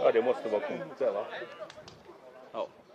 Ja, det måste vara coolt det, va? Ja.